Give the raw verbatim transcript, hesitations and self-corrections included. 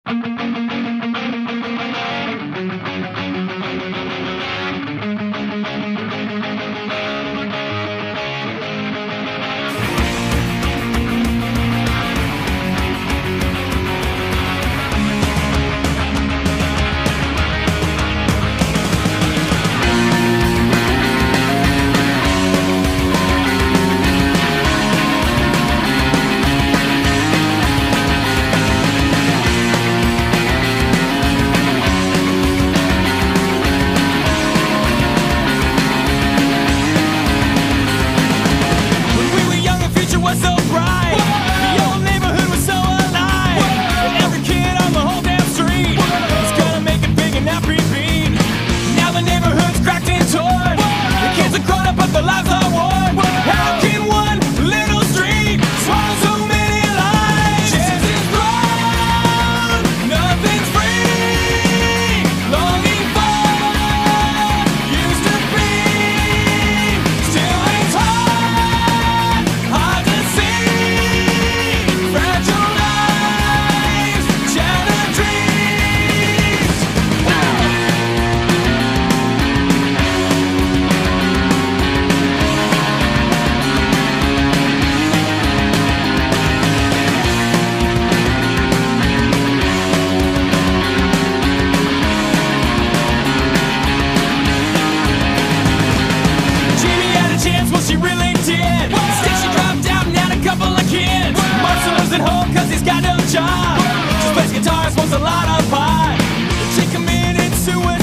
She really did. Instead she dropped out and had a couple of kids. Marcel lives at home cause he's got no job. Just plays guitar, smokes a lot of pot. She committed suicide.